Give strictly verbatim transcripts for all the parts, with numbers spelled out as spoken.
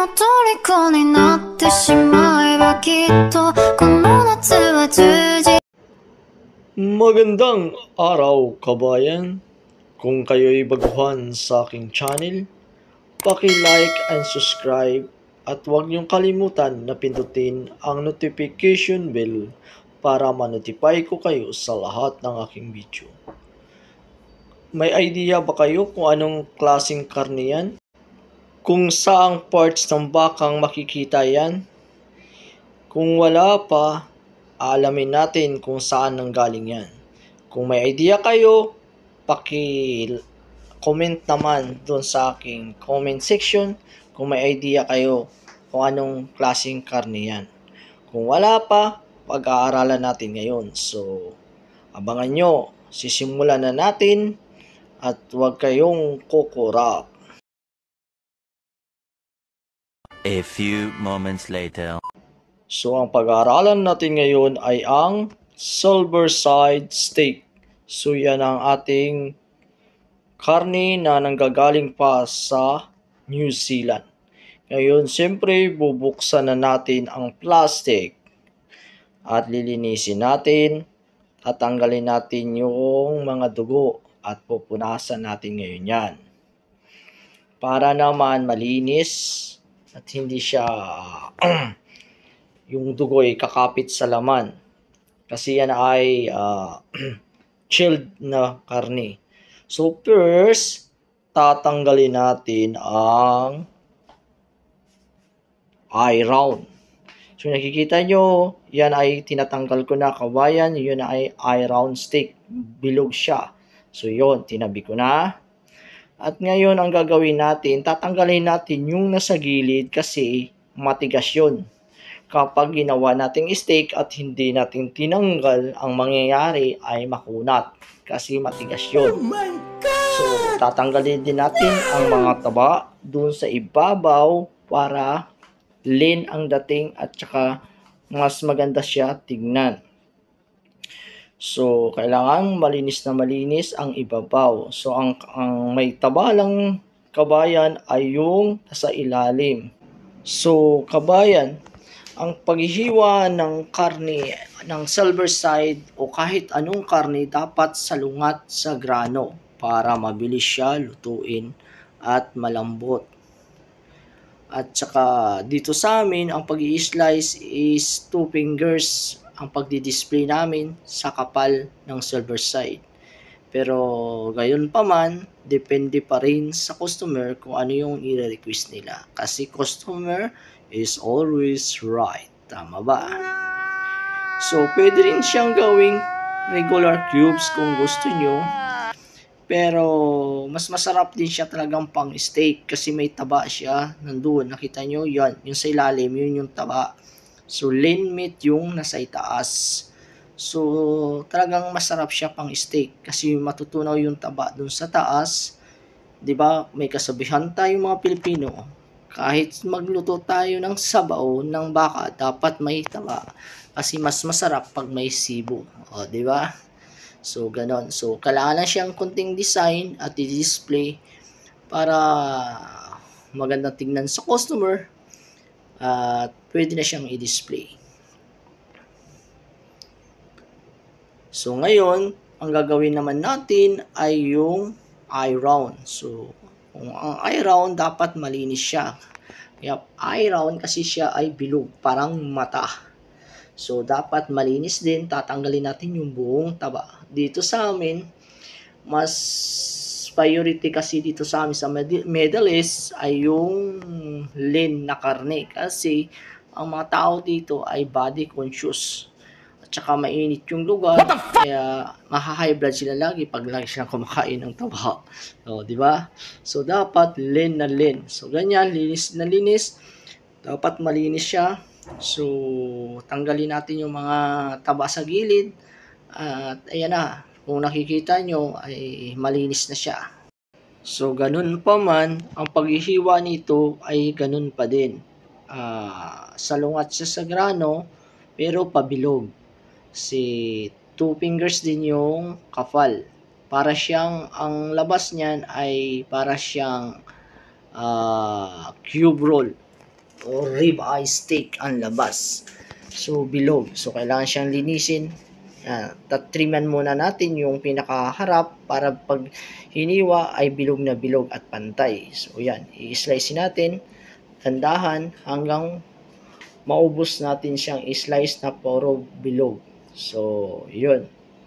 の虜になってしまえばきっとこの夏は充実。 Magandang araw kabayan! Kung kayo'y baguhan sa aking channel, paki-like and subscribe at huwag niyong kalimutan na pindutin ang notification bell para ma-notify ko kayo sa lahat ng aking video. May idea ba kayo kung anong klaseng karne yan? Kung saang parts ng bakang makikita yan? Kung wala pa, alamin natin kung saan nanggaling yan. Kung may idea kayo, paki-comment naman doon sa aking comment section kung may idea kayo kung anong klaseng karne yan. Kung wala pa, pag-aaralan natin ngayon. So, abangan nyo, sisimulan na natin at huwag kayong kukurap. A few moments later. So, ang pag-aaralan natin ngayon ay ang silverside steak. So, yan ang ating karne na nanggagaling pa sa New Zealand. Ngayon, siyempre, bubuksan na natin ang plastic at lilinisin natin. Tatanggalin natin yung mga dugo at pupunasan natin ngayon yan. Para naman malinis at hindi siya yung dugo ay kakapit sa laman. Kasi yan ay uh, chilled na karne. So first, tatanggalin natin ang eye round. So nakikita nyo, yan ay tinatanggal ko na kabayan. Yun ay eye round steak. Bilog siya. So yun, tinabi ko na. At ngayon ang gagawin natin, tatanggalin natin yung nasa gilid kasi matigas yun. Kapag ginawa nating steak at hindi natin tinanggal, ang mangyayari ay makunat kasi matigas yun. Oh, so, tatanggalin din natin ang mga taba dun sa ibabaw para lean ang dating at saka mas maganda siya tignan. So, kailangan malinis na malinis ang ibabaw. So, ang, ang may taba lang kabayan ay yung nasa ilalim. So, kabayan, ang paghihiwa ng karne ng silverside o kahit anong karne dapat salungat sa grano para mabilis siya lutuin at malambot. At saka dito sa amin, ang pag-i-slice is two fingers ang pagdi-display namin sa kapal ng silverside. Pero gayon pa man, depende pa rin sa customer kung ano yung i-request nila. Kasi customer is always right. Tama ba? So, pwede rin siyang gawing regular cubes kung gusto nyo. Pero, mas masarap din siya talagang pang steak kasi may taba siya. Nandun, nakita nyo, yan. Yung sa ilalim, yun yung taba. So, lean meat yung nasa itaas. So, talagang masarap siya pang steak kasi matutunaw yung taba dun sa taas. 'Di ba? May kasabihan tayong mga Pilipino, kahit magluto tayo ng sabaw ng baka, dapat may taba kasi mas masarap pag may sibo. O, 'di ba? So, ganon. So, kailangan lang siyang kunting design at i-display para maganda tingnan sa customer at pwede na siyang i-display. So, ngayon, ang gagawin naman natin ay yung eye round. So, kung ang eye round, dapat malinis siya. Kaya, eye round kasi siya ay bilog, parang mata. So, dapat malinis din. Tatanggalin natin yung buong taba. Dito sa amin, mas priority kasi dito sa amin sa Middle East ay yung lean na karne. Kasi, ang mga tao dito ay body conscious. Tsaka mainit yung lugar, kaya maha-high blood sila lagi pag lagi silang kumakain ng taba. O, di ba? So, dapat lean na lean. So, ganyan, linis na linis. Dapat malinis siya. So, tanggalin natin yung mga taba sa gilid. At, ayan na. Kung nakikita nyo, ay malinis na siya. So, ganun pa man, ang paghihiwa nito ay ganun pa din. Uh, salungat siya sa grano, pero pabilog. Si two fingers din yung kafal. Para siyang, ang labas niyan ay para siyang uh, cube roll. o ribeye steak ang labas. So, bilog. So, kailangan siyang linisin. Yan. Tatriman muna natin yung pinakaharap para pag hiniwa ay bilog na bilog at pantay. So, yan. I-slice natin tandahan hanggang maubos natin siyang i-slice na puro bilog. So, yun.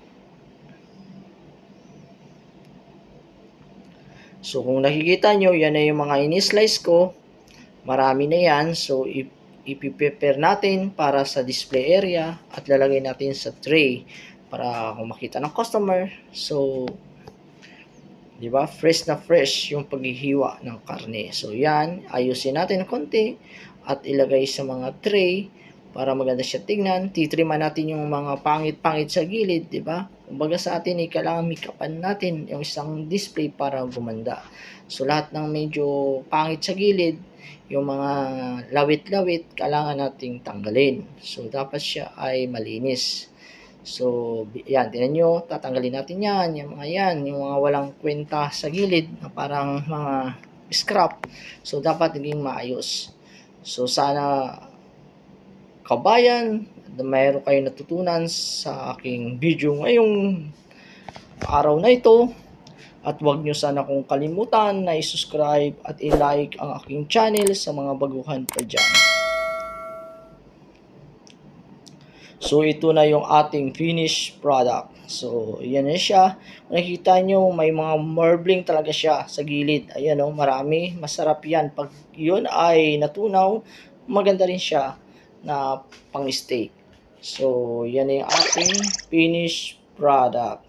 So, kung nakikita nyo, yan na yung mga ini-slice ko. Marami na yan. So, ipiprepare natin para sa display area at lalagay natin sa tray para kung makita ng customer. So, di ba? Fresh na fresh yung paghihiwa ng karne. So, yan. Ayusin natin ng konti at ilagay sa mga tray para maganda siya tingnan. Titriman natin yung mga pangit-pangit sa gilid, di ba? Kumbaga sa atin, eh, kailangan make-upan natin yung isang display para gumanda. So, lahat ng medyo pangit sa gilid, yung mga lawit-lawit, kailangan nating tanggalin. So, dapat siya ay malinis. So, yan, tinan nyo, tatanggalin natin yan, yung mga yan, yung mga walang kwenta sa gilid, na parang mga scrap. So, dapat naging maayos. So, sana kabayan, mayroon kayo natutunan sa aking video ngayong araw na ito. At huwag nyo sana kung kalimutan na i-subscribe at i-like ang aking channel sa mga baguhan pa dyan. So, ito na yung ating finished product. So, yan na siya. Kung nakikita nyo, may mga marbling talaga siya sa gilid. Ayan o, marami. Masarap yan. Pag yun ay natunaw, maganda rin siya na pang steak. So, yan yung ating finished product.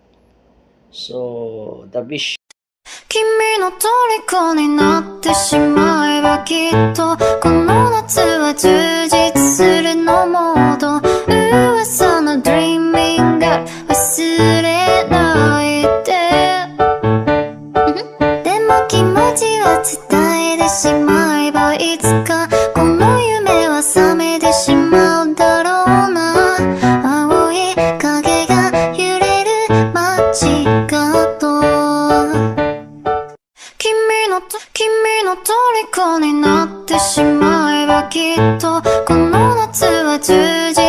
So, the fish. 君の虜になってしまえばきっとこの夏は充実するのモード噂の Dreaming God 忘れないででも気持ちは伝えてしまえばいつかこの夢は覚めてしまうだろうな青い影が揺れる街角君の虜になってしまえばきっとこの夏は充実